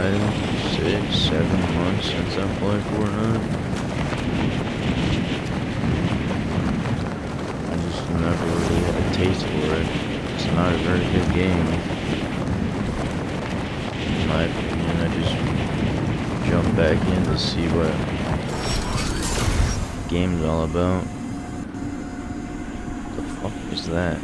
5, 6, 7 months since I played Fortnite. I just never really had a taste for it. It's not a very good game. In my opinion, I just jump back in to see what the game's all about. What the fuck is that?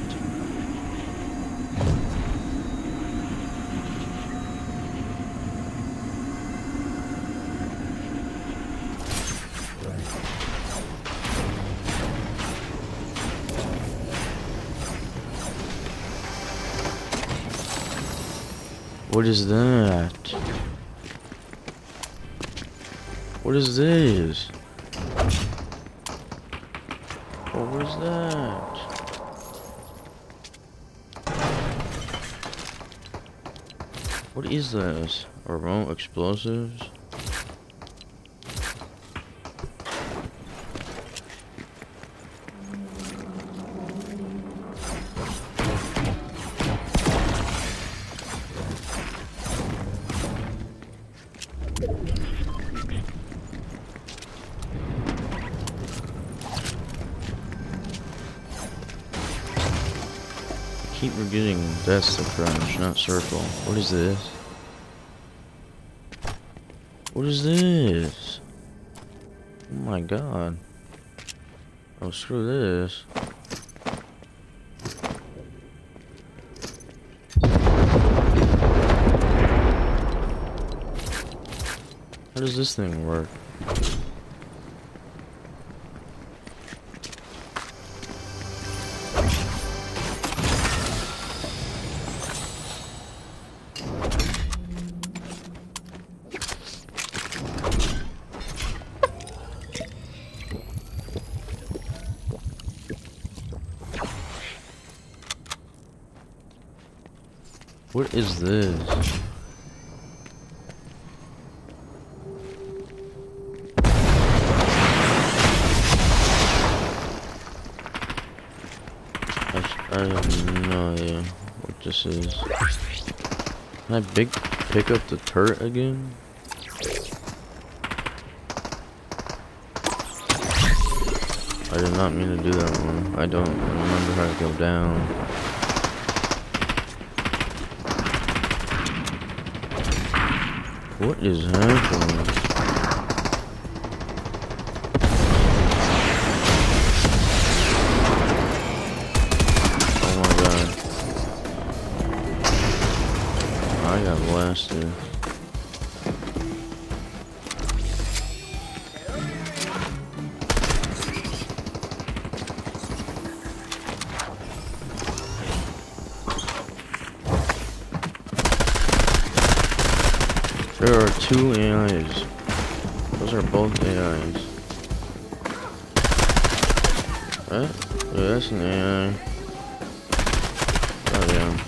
What is that? What is this? Oh, what is that? What is this? Remote explosives? Keep forgetting that's the crunch, not circle. What is this? What is this? Oh my god. Oh, screw this. How does this thing work? What is this? I have no idea what this is. Can I pick up the turret again? I did not mean to do that one. I don't remember how to go down. What is happening? Oh my god. I got blasted. There are two AIs. Those are both AIs. Right? Yeah, that's an AI. Oh yeah.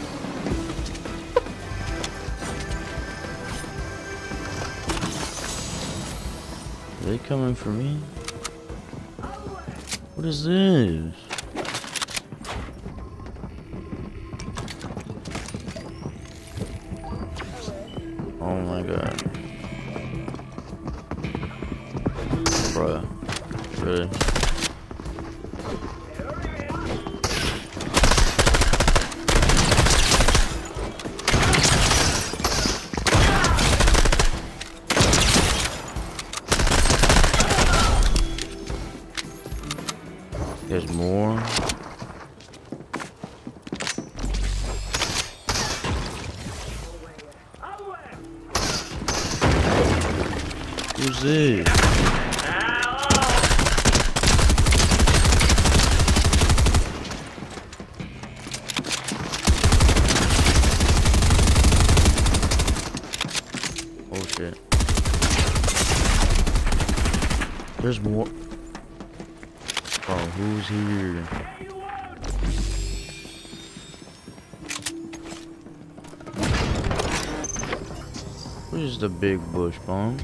Are they coming for me? What is this? Oh my god. Bruh. Really? There's more. Who's this? Oh shit. There's more. Oh, who's here? Where's the big bush bomb?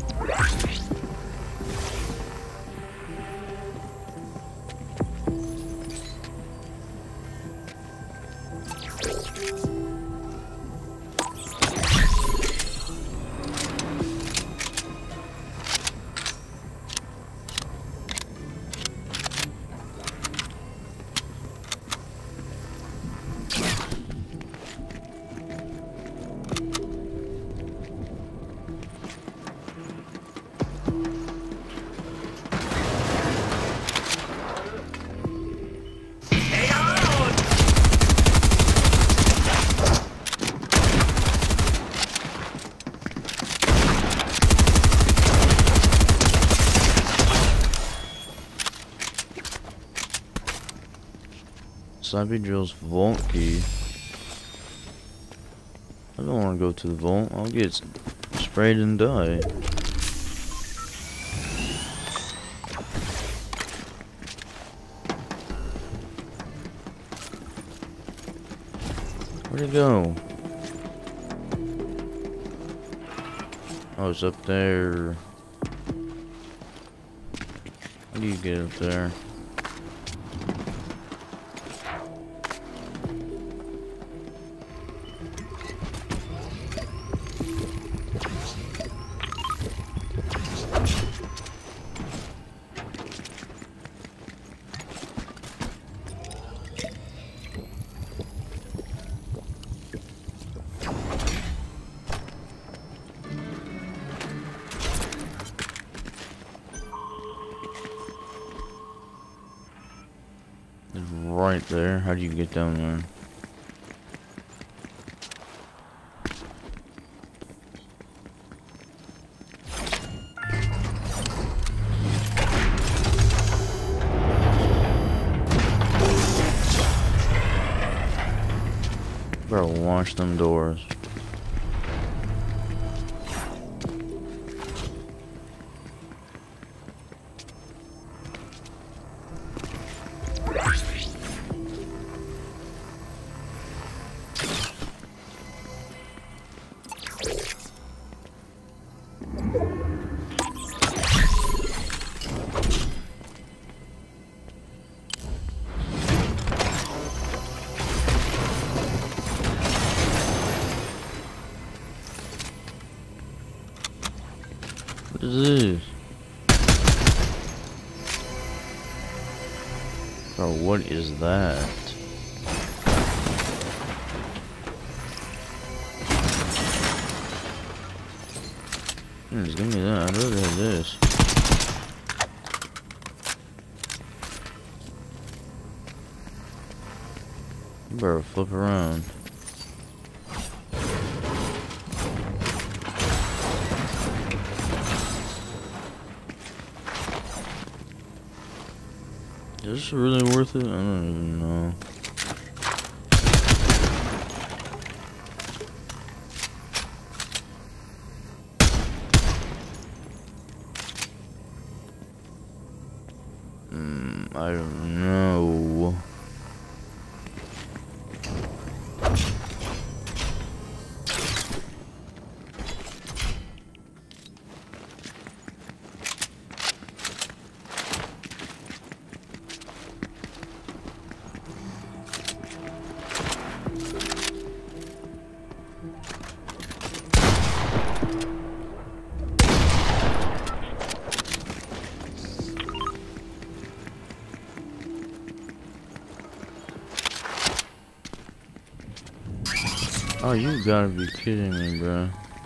Slappy Drill's vault key. I don't want to go to the vault. I'll get sprayed and die. Where'd it go? Oh, it's up there. How do you get up there? Right there. How do you get down there? Better wash them doors. What is this? Bro, what is that? Just give me that. I'd rather have this. You better flip around. Is this really worth it? I don't even know. I don't know. Oh, you gotta be kidding me, bro.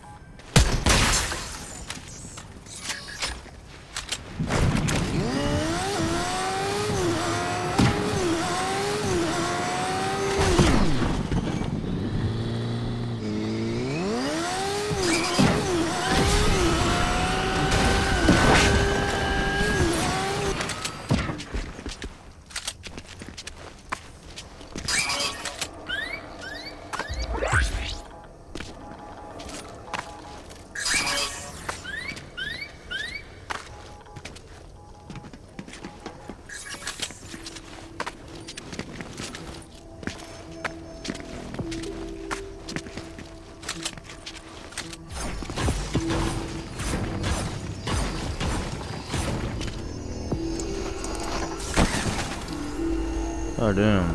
Oh damn.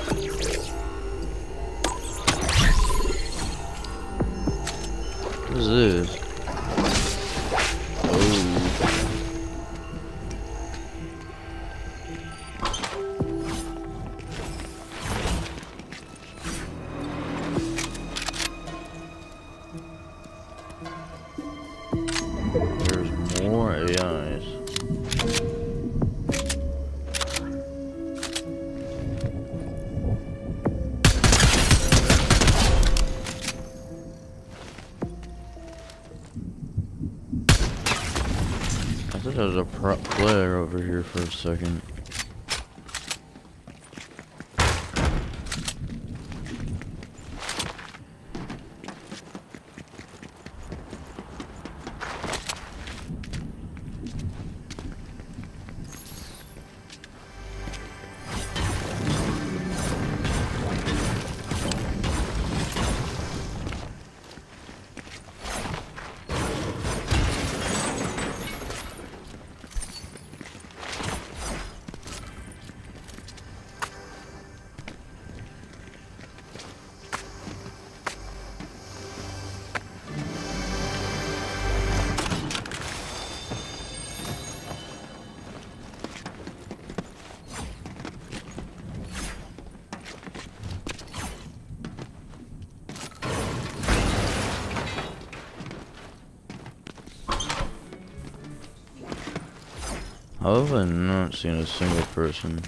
What is this? Oh. There's more AIs. I thought there was a player over here for a second. How have I not seen a single person?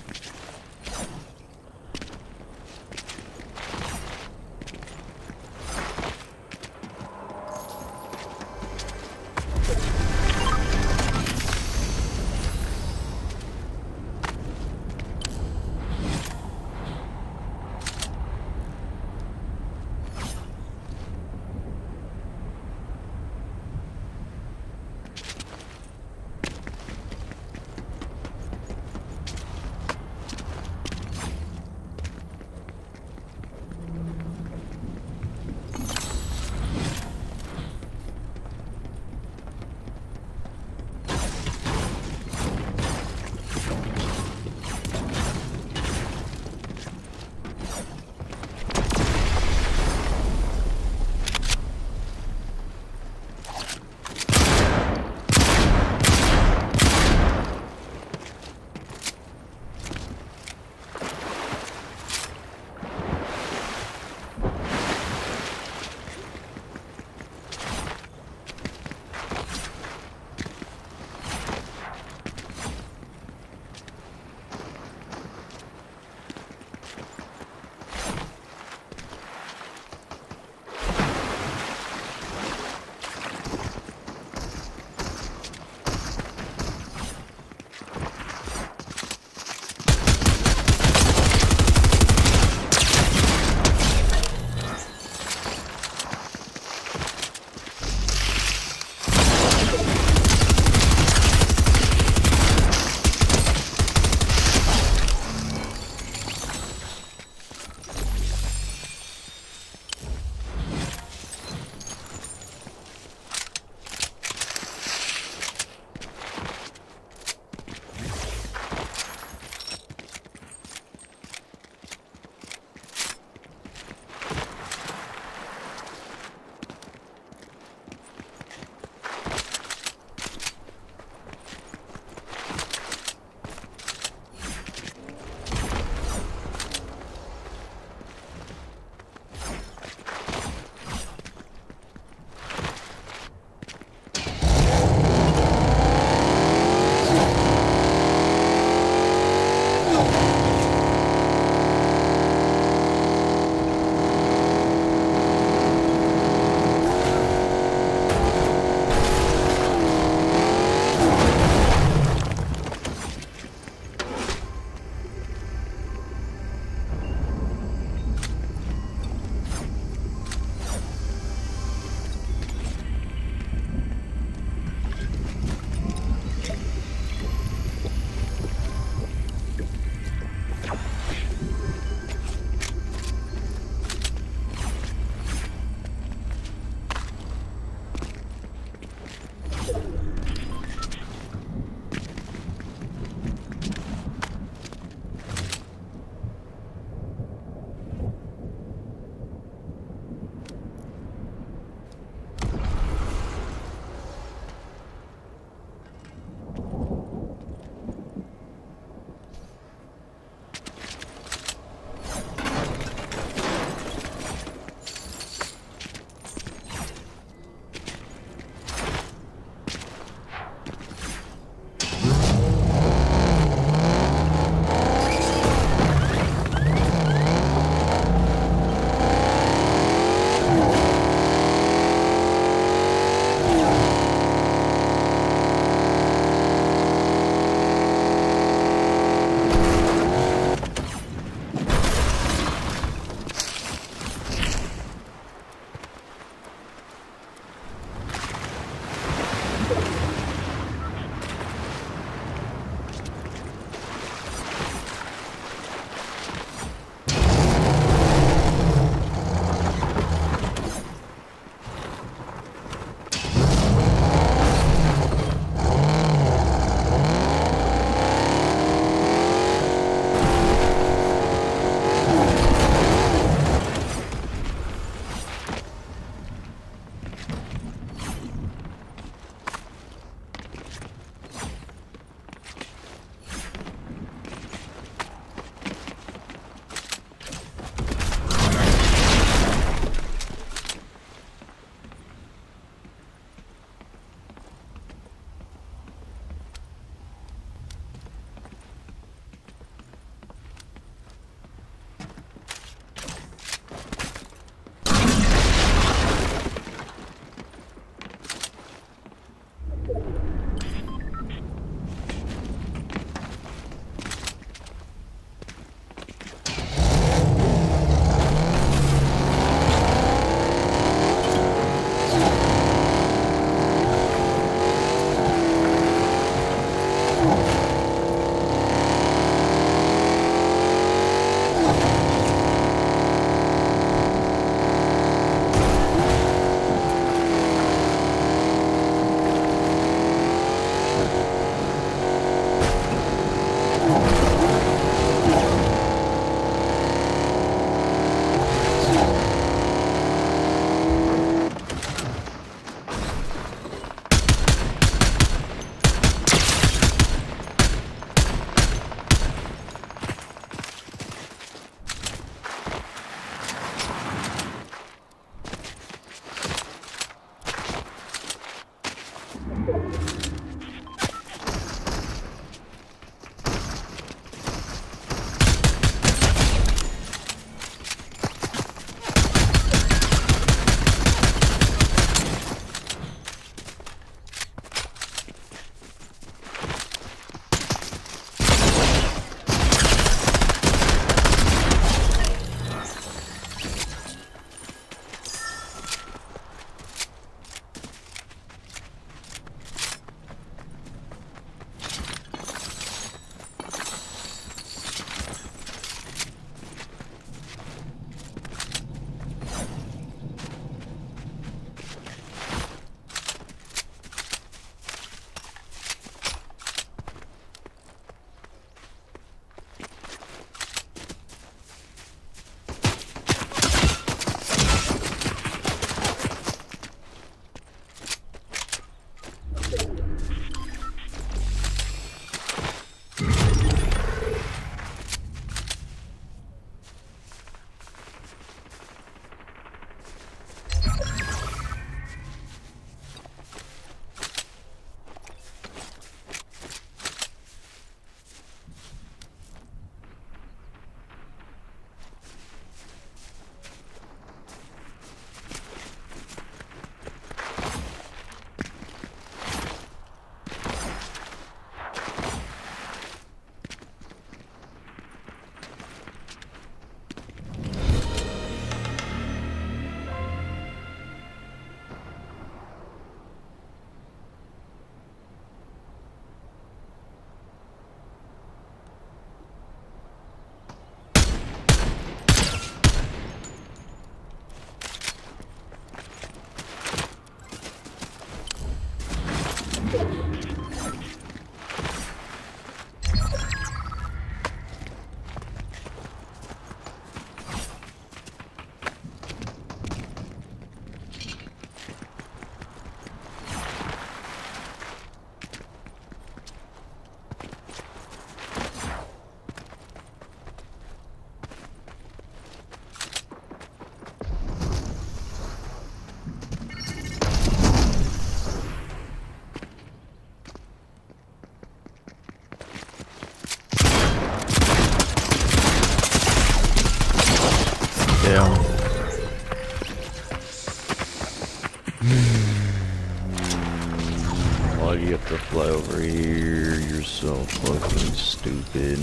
why do you have to fly over here? You're so fucking stupid.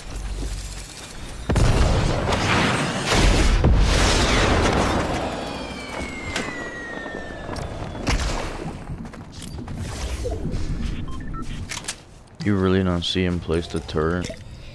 You really not see him place the turret?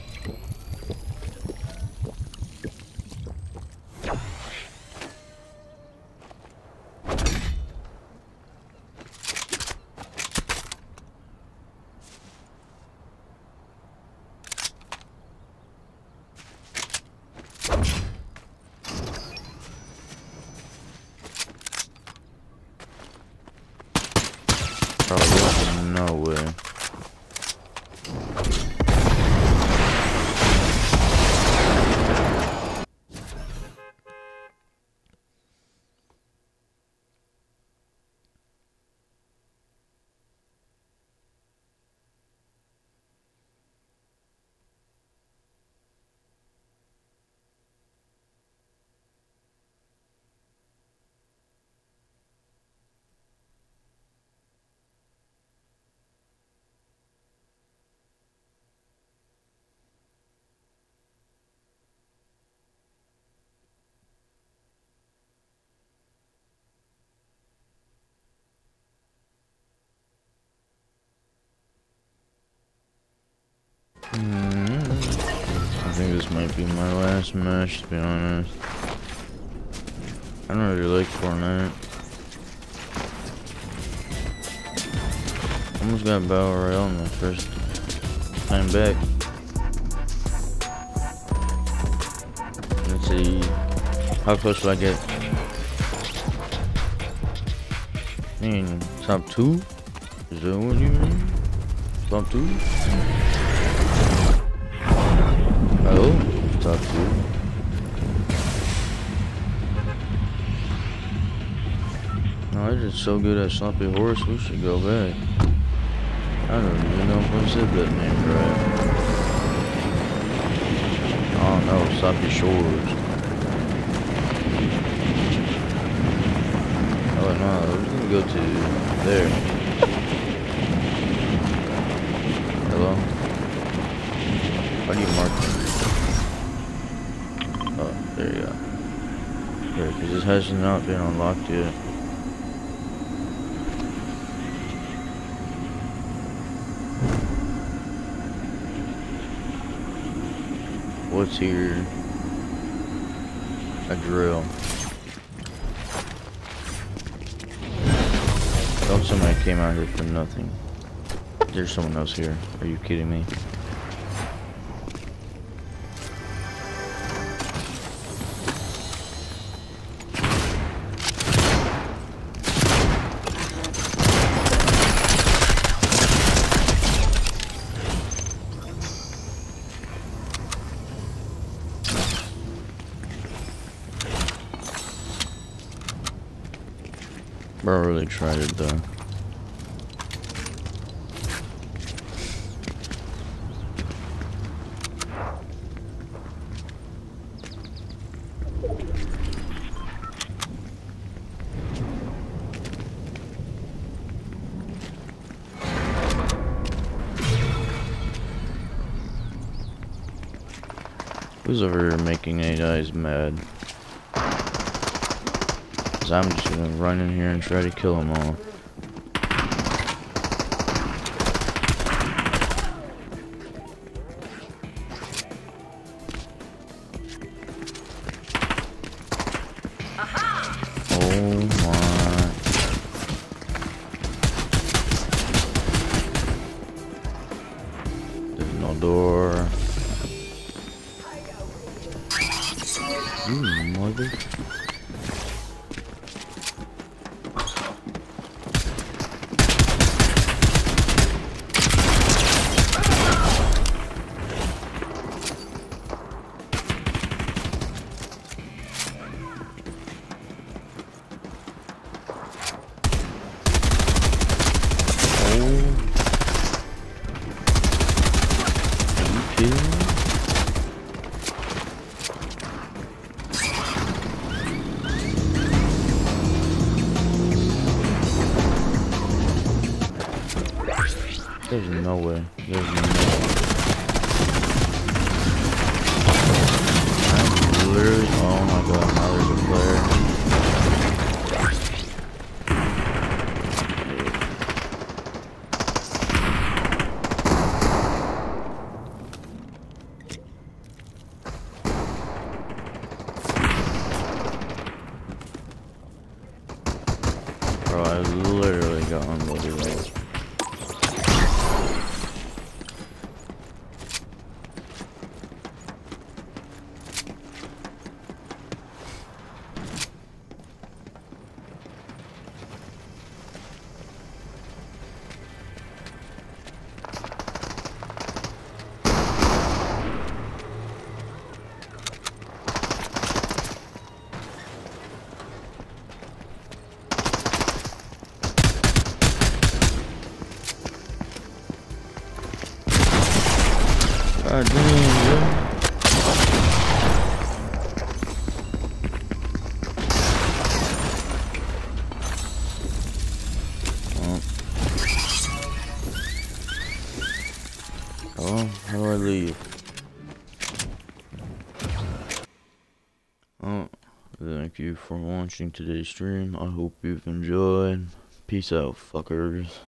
Oh, no way. I think this might be my last match, to be honest. I don't really like Fortnite. Almost got Battle Royale on my first time back. Let's see. How close do I get? Top 2? Is that what you mean? Top 2? Oh, top 2. No, I did so good at Sloppy Horse, we should go back. I don't even know if I said that name right. Oh no, Sloppy Shores. Oh no, we're gonna go to there. Hello? How do you mark them? Oh, there you go. Here, because this has not been unlocked yet. What's here? A drill. Oh, somebody came out here for nothing. There's someone else here. Are you kidding me? Bro, I really tried it though. Who's over here making any guys mad? Cause I'm just gonna run in here and try to kill them all. Oh my. There's no door. Mother. There's no way. There's no way. I'm literally, oh my god, now there's a player. Bro, I literally got unloaded right. God damn, bro. Oh, how do I leave? Oh, thank you for watching today's stream. I hope you've enjoyed. Peace out, fuckers.